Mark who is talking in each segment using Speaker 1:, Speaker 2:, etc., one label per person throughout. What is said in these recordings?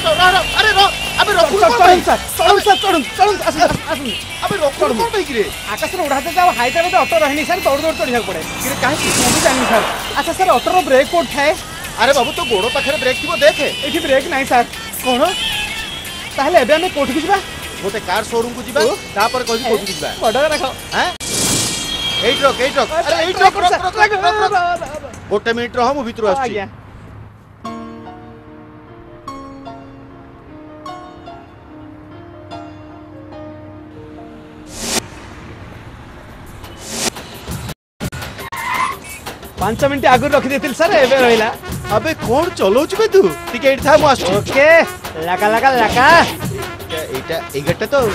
Speaker 1: अरे रो अबे रखु चढ़ अबे रखु कोन पे गिरे
Speaker 2: आकाश रे उड़ाते जाओ हैदराबाद ऑटो रहनी सर दौड़ दौड़ चढ़िया पड़े कि काहे कि मैं भी जानि सर। अच्छा सर ऑटो रो ब्रेक कोड थाए।
Speaker 1: अरे बाबू तो गोड़ो पाखरे ब्रेक थिबो देखे
Speaker 2: एठी ब्रेक नाही सर। कोन ताहले एबे हम कोठी जिबा
Speaker 1: गोटे कार शोरूम को जिबा तापर कहि कोठी जिबा
Speaker 2: बडा रखो हैं
Speaker 1: एट रख अरे एट रख गोटे मिनिट रह मु भितर आछि।
Speaker 2: 5 मिनट आगु रखी देथिल सर एबे रहिला।
Speaker 1: अबे कोन चलोच बे तू टिकट था मु आछु।
Speaker 2: ओके लगा लगा लगा
Speaker 1: एटा एगटा तो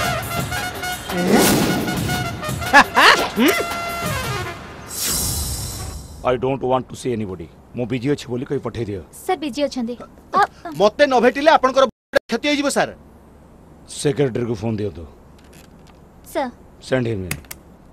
Speaker 3: I don't want to see anybody. मो बिजी अछि बोली कहि पठै दियो।
Speaker 4: सर बिजी अछंदी
Speaker 1: मते न भेटिले आपन कर क्षति होई जिवो सर।
Speaker 3: सेक्रेटरी को फोन दियो तो
Speaker 4: सर
Speaker 3: सेंड हिम इन।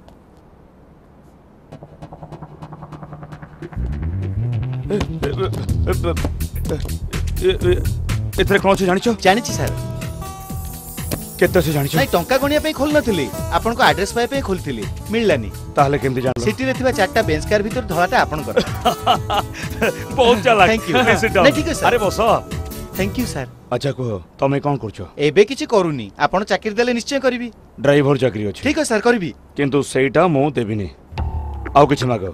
Speaker 3: एथरे कोन छ जानि छ?
Speaker 1: जानि छी सर।
Speaker 3: केते से जानि छ?
Speaker 1: नै टंका गणिया पे खोल नथिली आपन को एड्रेस पाए पे खोलथिली मिललानी।
Speaker 3: ताहले केमति जानलो?
Speaker 1: सिटी रे थिबा चारटा बेंच कार भीतर धलाटा आपन कर।
Speaker 3: बहुत चालाक।
Speaker 1: Thank you.
Speaker 3: नै
Speaker 1: ठीक है सर।
Speaker 3: अरे बस
Speaker 1: थैंक यू सर।
Speaker 3: अच्छा को तमे कोन करछो?
Speaker 1: एबे किछि करूनी आपन चाकरी देले निश्चय करबी।
Speaker 3: ड्राइवर चाकरी अछि।
Speaker 1: ठीक है सर करबी
Speaker 3: किंतु सेटा मो देबिनी। आउ किछि मागो।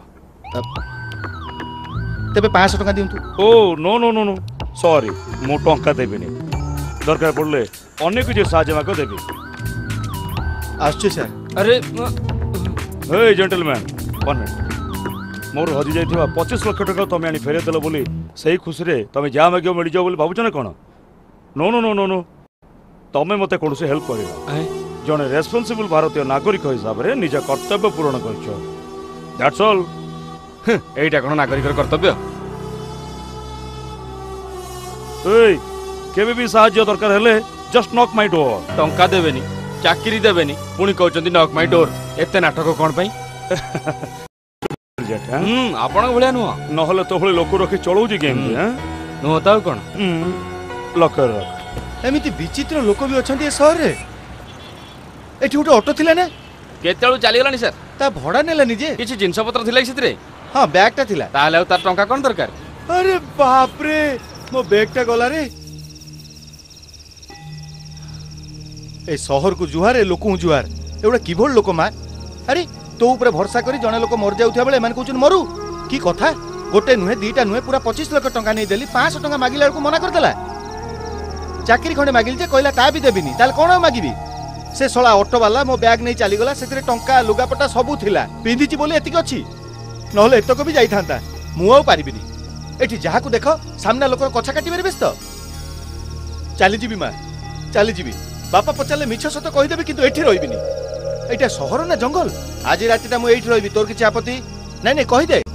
Speaker 1: तबे 500 टका दियंतु।
Speaker 3: Oh no no no no sorry मो टंका देबिनी। दरकार पड़ले अन्य किछि साहाय्य मागो देबी।
Speaker 1: आछे सर।
Speaker 3: अरे हे जेंटलमैन 1 मिनिट मोर हजि जाइथिबा 25 लाख टका तमे आनी फेरे देलो बोली सही खुशी रे तमे जा मागियो मिल जाओ बोली भाबुछ ना कोन? No no no no no तमे मते कोनसे हेल्प करियो। जने रेस्पोंसिबल भारतीय नागरिक हिसाब रे निज कर्तव्य पूर्ण करछो। That's all.
Speaker 5: एटा कोन नागरिक कर्तव्य?
Speaker 3: ए केबे भी साहाय्य दरकार हेले जस्ट नॉक माय डोर।
Speaker 5: टंका देबेनी चाकरी देबेनी पुणी कहउचंदी नॉक माय डोर। एते नाटक कोन पई? आपण भलिया नुह
Speaker 3: नहले तो भले लोक रखी चलौजी गेम हैं
Speaker 5: नुह ताउ कोन?
Speaker 3: लकर रख।
Speaker 1: एमिति विचित्र लोक भी अछंती ए शहर रे। एठी उठे ऑटो थिला ना
Speaker 5: केतेळु चली गलानी सर?
Speaker 1: ता भड़ा नेला निजे
Speaker 5: किछि जिंस पत्र थिला इसितरे?
Speaker 1: हां बैग ता थिला।
Speaker 5: ताले तार टंका कोन दरकार?
Speaker 1: अरे बाप रे मो बैग ता गला रे। ए शहर को जुहार ए लोक जुहार एउडा किभोल लोक मा। अरे तो ऊपर भरोसा करी जने लोक मर जाउथिया बेले माने कहउछन मरु की कथा। गोटे नुहे दीटा नुहे पूरा 25 लाख टंका नै देली 500 टंका मागिला को मना कर देला। चाकरी खंडे मागिल जे कहला ता भी देबिनी ताल कोन मागिबी। से सोला ऑटो वाला मो बैग नै चली गला सेतरे टंका लुगापटा सबु थिला पिंधिची बोले एतिक अछि नहले एतक भी जाई थांता मु आ पारिबिनी। एठी जहा को देखो सामना लोक कछा काटी बेरे व्यस्त चली जीबी मा चली जीबी बापा पचाले मिछ सत कहि देबे किंतु एठी रहिबिनी। एटा शहर ना जंगल आज रातिटा मु एठी रहिबी तोर किछि आपत्ति नै नै कहि दे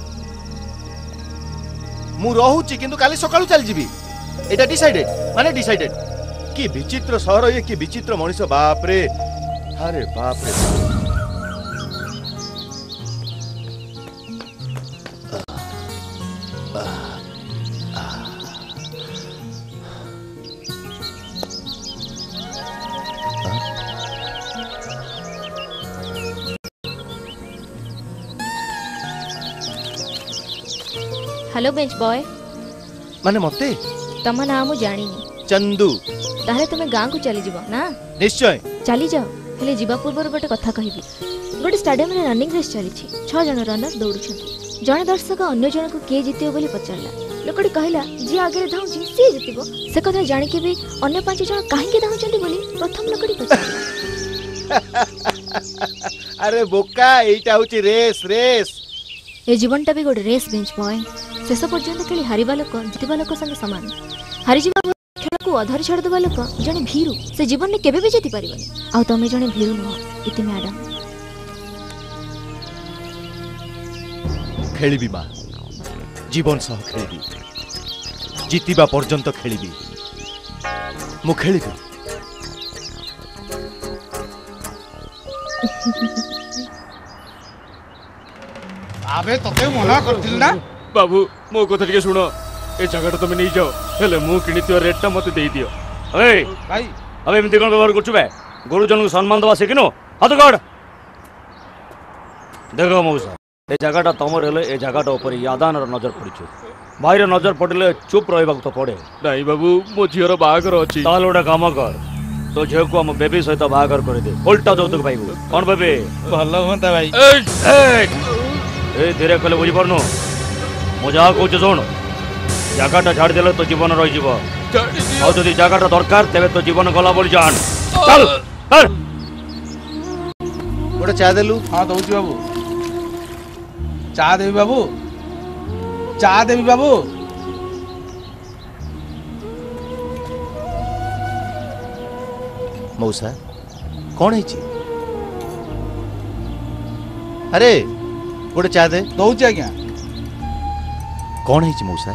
Speaker 1: मु रहूची किंतु काली सकाळू चली जीबी। एटा डिसाइडेड माने डिसाइडेड। की विचित्र शहर ये की विचित्र मनुष्य बाप रे। अरे बाप रे
Speaker 4: हेलो बेंच बॉय
Speaker 1: माने मते
Speaker 4: तम नाम मु जानिनी।
Speaker 1: चंदू
Speaker 4: ताहले तुमे गां को चली जीव ना?
Speaker 1: निश्चय
Speaker 4: चली जाओ हेले जीवा पूर्व गोटे कथा कहबी। गोटे स्टेडियम रे रनिंग रेस चली 6 जन रनर दौड़ुछन। जने दर्शक अन्य जन को के जितियो बोली पचारला। लोकडी कहला जी आगे धाउची सी जितिबो। से कथा जानि के भी अन्य 5 जन काहे के धाउचंती बोली प्रथम लोकडी पचारला।
Speaker 1: अरे बोका एटा होची रेस रेस।
Speaker 4: ए जीवनटा भी गोटे रेस बेंच बॉय। शेष पर्यंत खेली हारिबा लोक जितिबा लोक संगे समान। हारि जीवा खेल को अधार छाड़ देबा लोक जने भीरू से जीवन में केबे भी जीति परिबनी। आ तमे जने भीरू न इति मैडम
Speaker 1: खेलिबी मा जीवन सह खेलिबी जितिबा पर्यंत खेलिबी मु खेलिबी।
Speaker 2: आबे तते मना करथिल ना
Speaker 5: बाबू मो कथा टिके सुनो। ए जगह तुम नहीं जाओ हेले मु किनितियो रेट ता मते देई दियो।
Speaker 3: ए
Speaker 2: भाई
Speaker 3: अबे एमती कोन व्यवहार करछु बे गुरुजन को सम्मान दवा सिकिनो हाथ गड़ देखो मौसा ए जगहटा तमर हेले ए जगहटा ऊपर यादान नजर पड़िछु भाईर नजर पड़ले चुप रहबा तो पड़े
Speaker 5: नहीं बाबू मो झीर बाहागर अच्छी
Speaker 3: ताल गोटे काम कर तो झील को आम बेबी सहित बाहागर कर दे उल्टा যৌতুক पाइबू कौन बेबी
Speaker 2: भल होता भाई
Speaker 3: ए धीरे कहले बुझी पारनु मु जा कहूँ शुण जगहटा छाड़ देले तो जीवन रही और जदि जगहटा दरकार तेरे तो जीवन गला बोली जान चल चल
Speaker 1: गोटे चा देलु
Speaker 2: हाँ दौची बाबू चा देवी बाबू चा देवी बाबू
Speaker 1: मौसा कौन है अरे गोटे चा दे
Speaker 2: दौची आज्ञा
Speaker 1: कौन है मौसा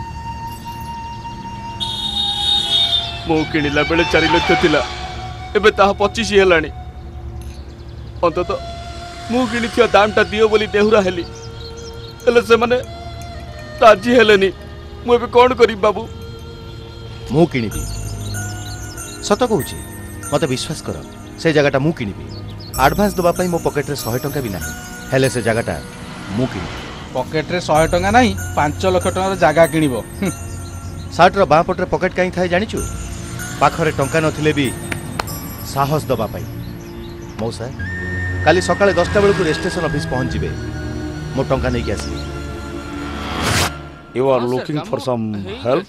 Speaker 5: मो किणिला बेले 4 लाख थिला एबे ता 25 हेलानी अंतत मु किणिथिया दामटा दियो बोली देहुरा हेली हेले से माने राजी हेलेनी मु एबे कोन करी बाबू
Speaker 1: मु किनिबी सत कहूँ मत विश्वास कर से जगहटा मु किनिबी एडवांस दबा पई मो पॉकेट रे 100 टंका भी नाही हेले से जगहटा मु किनिबी
Speaker 2: पॉकेट रे 100 टंका नहीं 5 लाख टंका जगह किनिबो
Speaker 1: सार्ट रो बाँ पटरे पॉकेट कहीं थाए जानिचु पाखरे टंका नथिले भी साहस दबा पाई मौसा काली सकाळे 10टा बेलू रेजिस्ट्रेशन ऑफिस पहुंच जिबे मो टंका नहीं आसली
Speaker 3: you are looking for some help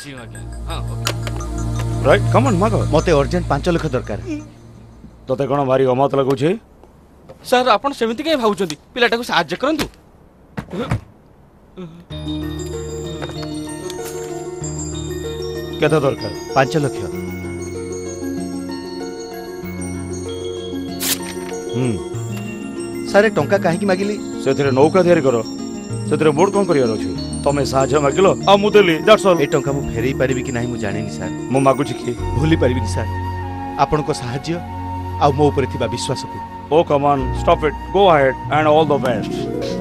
Speaker 3: right come on मागो
Speaker 1: मते अर्जेंट 5 लाख दरकार
Speaker 3: तते कोन भारी अमत लागु छे
Speaker 5: सर आपण सेमिति के भाउचंदी पिलाटा को सहाय्य करंतु
Speaker 3: केते दरकार
Speaker 1: 5 लाख सारे टंका कहीं मागिली
Speaker 3: से नौका तैयारी कर से बोर्ड कौन कर तमें साहाଯ୍य मागिल आ मु देली दैट्स ऑल
Speaker 1: ए टंका मु फेरई पारिबी कि नहीं मु जानेनी सर
Speaker 3: मु मागुछि कि
Speaker 1: भूली पारिबिनी सर आपन को साहाଯ୍य आ मो ऊपर थिबा विश्वास को
Speaker 3: ओ come on stop it go ahead and all the best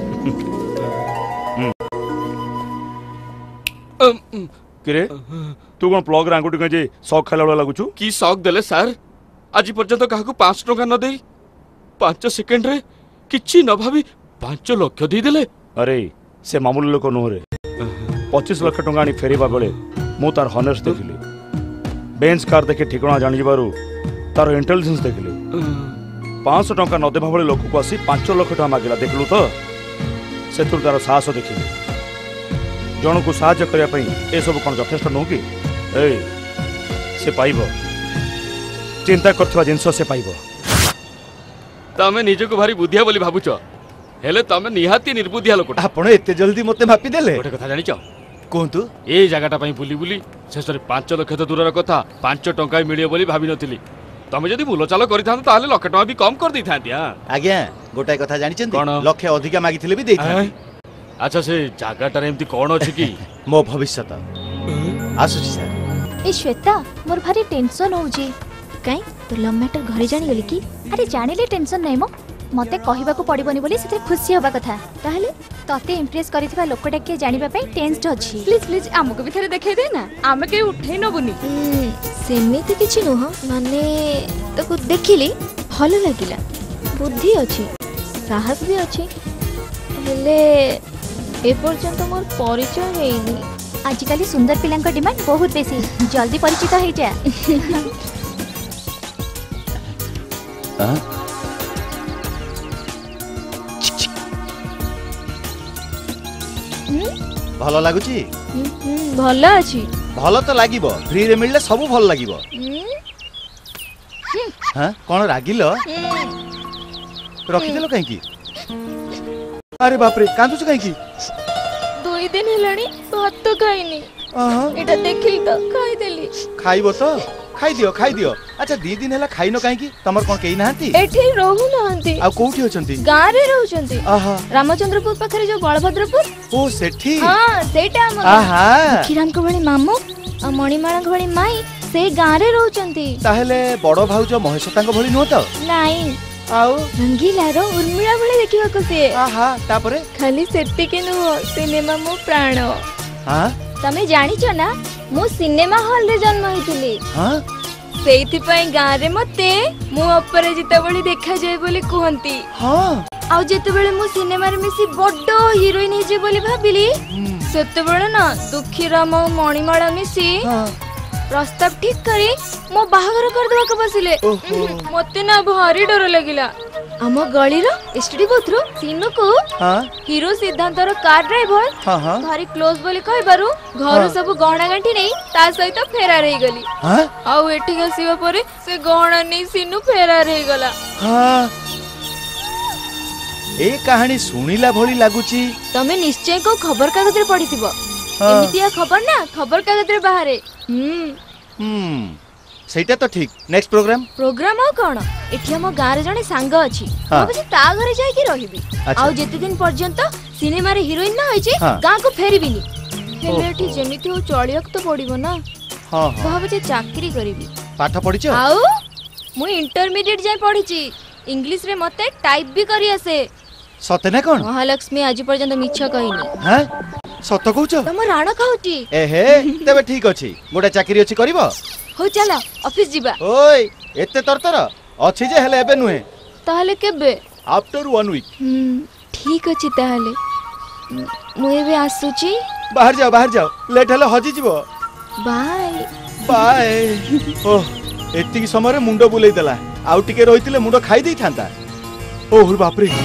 Speaker 3: किरे तू कौन प्लग रे आंगुठी कजे शौक खाला वाला लागुछु
Speaker 5: की शौक देले सर आज पर्यंत काहाकू 5 टंका न देई 5 सेकंड रे किछि न भाबी 5 लाख दे देले
Speaker 3: अरे से मामूली लोक नुह रे 25 लाख टंका आनी फेरीबा बेले मु तार हनेस देखिली बेंच कार देखे ठिकाना जानि बारू तार इंटेलिजेंस देखिली 500 टंका न देबा भले लोक को आसी 5 लाख टंका मागिला देखलु तो सेतुर तार साहस देखिली जन को साहाय्य करिया पई ए सब कोन यथेष्ट नो कि ए से पाइबो चिंता करथवा जिंस से पाइबो
Speaker 5: तमे निजे को भारी बुद्धिया बोली भाबुछ हेले तमे निहाती निर्बुद्धिया लोक
Speaker 1: आपण एते जल्दी मते मापी देले
Speaker 5: गोटे कथा जानिछ
Speaker 1: कोंतु
Speaker 5: ए जगहटा पई बुली बुली शेषरे 5 लाख तो दूरर कथा 5 टंका मिलियो बोली भाबी नथिली तमे जदी बुलो चालो करिथान ताले लाख टंका भी कम कर दैथांती हां
Speaker 1: आज्ञा गोटाय कथा जानिछन
Speaker 5: कोन?
Speaker 1: लाख अधिका मागिथिले भी देथांती
Speaker 5: अच्छा से जगहटा रे एमती कोन अछि कि
Speaker 1: मो भविष्यत आसुची सर
Speaker 4: ए श्वेता मोर भारी टेंशन होउची काई तो लव मैटर घरे जानी गली की अरे जानिले टेंशन नै मो मते कहिबा को पड़िबनी बोली सेते खुशी होबा कथा ताहले तते इंप्रेस करिथिबा लोकटा के जानिबा पे टेंस्ड अछि
Speaker 6: प्लीज प्लीज हमको भी थरे देखाई दे ना आमे के उठै न बुनी
Speaker 4: सेमिति किछि नो माने ताको देखिली भलो लागिला बुद्धि अछि साहस भी अछि हेले ए पर्यंत मोर परिचय हेइनी
Speaker 6: आजिकली सुंदर पिलांक डिमांड बहुत बेसी जल्दी परिचित हो जा
Speaker 1: भलो लागुची
Speaker 4: भलो अछि
Speaker 1: भलो तो लागिबो फ्री रे मिलले सब भलो लागिबो हां कोन रागिलो रखि देलो काहे की अरे बाप रे कांदुछ काहे की
Speaker 4: 2 दिन हेलानी भात तो खाइनी एटा देखिल तो खाइ देली
Speaker 1: खाइबो तो खाइ दियो अच्छा 2 दिन हेला खाइनो काहे की तमर कोन केही नाहंती
Speaker 4: एठी रहू नाहंती
Speaker 1: आ कोठी होचंती
Speaker 4: गां रे रहउचंती
Speaker 1: आहा
Speaker 4: रामचंद्रपुर पाखरे जो बलभद्रपुर
Speaker 1: ओ सेठी
Speaker 4: हां सेटा हम
Speaker 1: आहा
Speaker 4: खिराम को भली मामू आ मणिमाला भली माई से गां रे रहउचंती
Speaker 1: ताहेले बड़ो भाउजो महेशतांग भली नो तो
Speaker 4: नाही
Speaker 1: आउ
Speaker 4: रंगीला रो उर्मिला भली देखिबा को से
Speaker 1: आहा तापरे
Speaker 4: खाली सेtti के नो सिनेमा मो प्राण
Speaker 1: हां
Speaker 4: तमे जानि छ ना मु सिनेमा हॉल रे जन्म होइतली
Speaker 1: हां
Speaker 4: ସେଇଥିପାଇଁ ଗାଁରେ ମତେ ମୁଁ ଅପରାଜିତା ଭଳି ଦେଖାଯାଏ ବୋଲି କୁହନ୍ତି। ଆଉ ଯେତେବେଳେ ମୁଁ ସିନେମାରେ ମିଶି ବଡ ହିରୋଇନ ହେଇଯିବି ବୋଲି ଭାବିଲି ସେତେବେଳେ ନା ଦୁଃଖୀରାମ ମଣିମାଳା ମିଶି प्रस्ताव ठीक करी मो बाहागर कर देवा के बसिले मते ना भारी डर लागिला। आम गली रो एसटीडी बूथ रो सीनु को हीरो सिद्धांत रो कार ड्राइवर भारी क्लोज बोली कहबारु घर सब गहना गांठी नहीं ता सहित फेरार हे गली। आउ एठी आसीबा परे से गहना नहीं सीनु फेरार हे गला।
Speaker 1: ए कहानी सुनिला भली लागुची।
Speaker 4: तमे निश्चय को खबर कागज रे पढिथिबो। एमितिया खबर ना खबर कागज रे बाहरे।
Speaker 1: सेटा तो ठीक। नेक्स्ट प्रोग्राम
Speaker 4: आ कोन एठी हम गारे जने सांग अछि भाबछि ता घरे जाय कि रहिबी। आ जेते दिन पर्यंत सिनेमा रे हीरोइन ना होइछि गां को फेरिबिनी हेले एठी जेमिति हो चलियक तो पडिबो ना। भाबछि चाकरी करिबी।
Speaker 1: पाठ पढिछ?
Speaker 4: आउ मु इंटरमीडिएट जाय पढिछि। इंग्लिश रे मते टाइप भी करि आसे।
Speaker 1: सते ना कोन?
Speaker 4: महालक्ष्मी आज पर्यंत मिछ कहिनी।
Speaker 1: हां सत कहूछ?
Speaker 4: तम राणा खाउटी।
Speaker 1: एहे तबे ठीक अछि। गोटा चाकरी अछि करबो?
Speaker 4: हो चला ऑफिस जीवा।
Speaker 1: ओय एते तरतर अछि जे हेले एबे नुहे।
Speaker 4: ताहले केबे?
Speaker 1: After 1 week.
Speaker 4: ठीक अछि ताहले मु एबे आसुची।
Speaker 1: बाहर जाओ लेट हेले हजी जीवो।
Speaker 4: Bye
Speaker 1: bye. ओह एतिकी समय रे मुंडो बुलेई देला। आउ टिके रहितिले मुंडो खाई देई थांता। ओह बाप रे।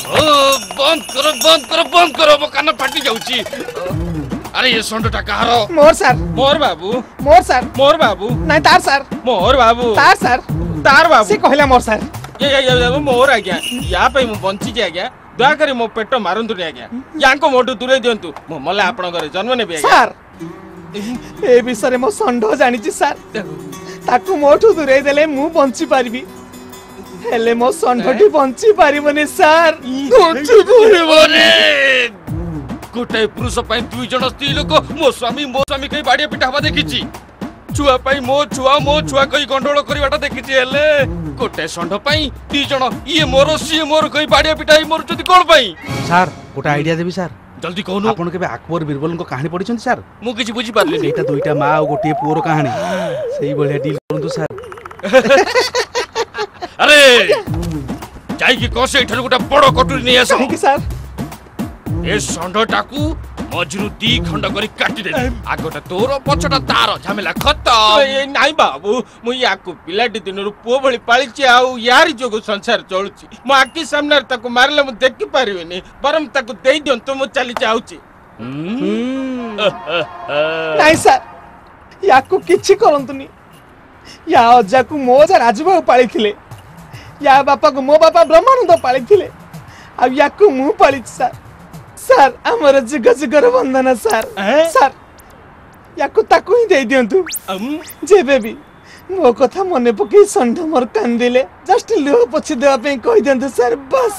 Speaker 5: बंद करो मो कान फाटी जाउची। अरे ये संडटा कहारो?
Speaker 2: मोर सर।
Speaker 5: मोर बाबू।
Speaker 2: मोर सर।
Speaker 5: मोर बाबू।
Speaker 2: नहीं तार सर।
Speaker 5: मोर बाबू।
Speaker 2: तार सर।
Speaker 5: तार बाबू
Speaker 2: से कहला मोर सर।
Speaker 5: ये मोर आज्ञा या पे मु बंची जे आज्ञा दया करी मो पेट मारंतु ने आज्ञा यांको मोटू दूरे दियंतु मो मले आपण घरे जन्म नेबे आज्ञा।
Speaker 2: सर ए विषय मो संडो जानि छी सर। ताकू मोटू दूरे देले मु बंची पारबी हेले मो संडोटी बंची पारिबने सर।
Speaker 5: बंची पारिबने गोटे पुरुष पाई दुई जण स्त्री लोक मो स्वामी कई बाड़िया पिटा हवा देखिछि। छुआ पाई मो छुआ कई गंडोळ करिवाटा देखिछि हेले गोटे संड पाई दी जण ये मोर कई बाड़िया पिटा ही मोर जति कोन पाई।
Speaker 7: सर गोटे आइडिया देबी सर।
Speaker 5: जल्दी कहनु।
Speaker 7: आपण केबे अकबर बीरबल को कहानी पढिछन सर?
Speaker 5: मु किछि बुझी पारली नै।
Speaker 7: एटा दुईटा मां और गोटे पुओर कहानी सही बढ़िया डील करंतु सर।
Speaker 5: अरे जाई कि कोसे इठर गोटे बड़ कटुरी नै आसो।
Speaker 2: Thank you sir.
Speaker 5: ए संडटाकू मजरू दी खंड करी काटी दे। आगोटा तोर पछटा तार झमेला खत्म। ए नाही बाबू मु याकू पिलाटी दिनरु पो भली पाळिछि आउ यारी जोगु संसार चलुछि। मु आकी सामने ताको मारले मु देखि पारिबेनी बरम ताको देई दियंतु मु चली जाउछि।
Speaker 2: नाही सर याकू किछि करंतुनी। या अज्जा को मोजा राजबाबू पाळिथिले या बापा को मो बापा ब्रह्मानंद पाळिथिले आ याकू मु पाळिछि सर। सर हमर जुग जुगर वंदना सर। सर याकू ताकू ही दे दियंतु जे बेबी मो कथा मने पके संढ मोर कांदिले जस्ट लो पछि देवा पे कहि दियंतु सर बस।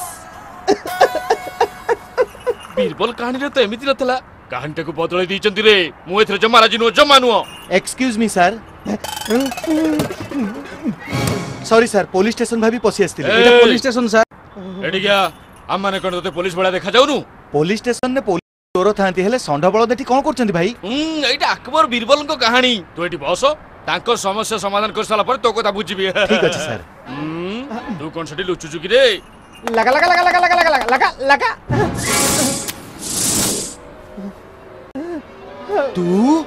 Speaker 5: बीरबल कहानी रे तो एमिति नथला कहानी को बदलै दिचंती रे मु एथरे जमा राजी नो जमा नुओ।
Speaker 1: Excuse me sir. Sorry sir police station भाभी पसी आस्तिले।
Speaker 7: एटा पुलिस स्टेशन सर।
Speaker 5: एडी गया हम माने कोन तते पुलिस बळा देखा जाउनु?
Speaker 1: पुलिस स्टेशन ने पुलिस चोर थांती हेले संढ बळ देठी कोन करचंती भाई?
Speaker 5: एटा अकबर बीरबल को कहानी तो एटी बस तांको समस्या समाधान कर साला पर तो कथा बुझिबी।
Speaker 1: ठीक अछि सर।
Speaker 5: तू कोन छटी लुचु चुकी रे?
Speaker 2: लगा लगा लगा लगा लगा लगा लगा लगा।
Speaker 1: तू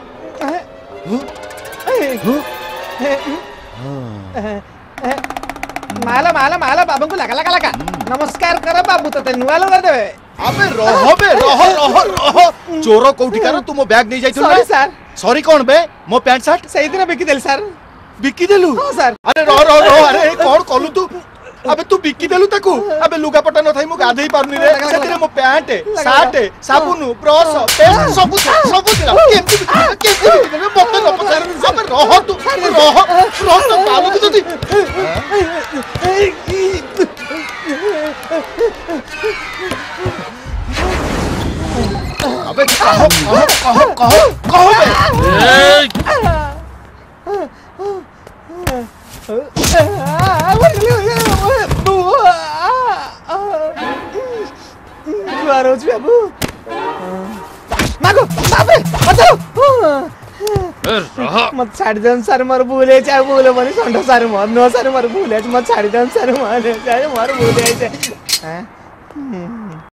Speaker 2: माला माला माला बाबू को लगा लगा लगा। नमस्कार कर बाबू तते नुआ लगा देबे।
Speaker 1: अबे रह चोर कोठी कर तू मो बैग नै जाइथु।
Speaker 2: Sorry sir.
Speaker 1: सॉरी कोन बे मो पैंट शर्ट
Speaker 2: सही दिन बिकी देल सर।
Speaker 1: बिकी देलु?
Speaker 2: हां सर।
Speaker 1: अरे रह अरे कोन कलु तू? अबे तू बिकी देलु ताकू? अबे लुगा पटा न थाई मो गाधेई पारनी रे। सेतिरे मो पैंट शर्ट साबुन ब्रश पेस्ट सब दिला केमति मते न पचार। अबे रह तू रह तो बाबू की जदी अबे कहो
Speaker 2: बाबू मागो बाबे बचाओ। मत छाड़ दन सर मर भूले चाहे भूले बनी संडा सर मर नो सर मर भूले मत छाड़ दन सर मर चाहे मर भूले हैं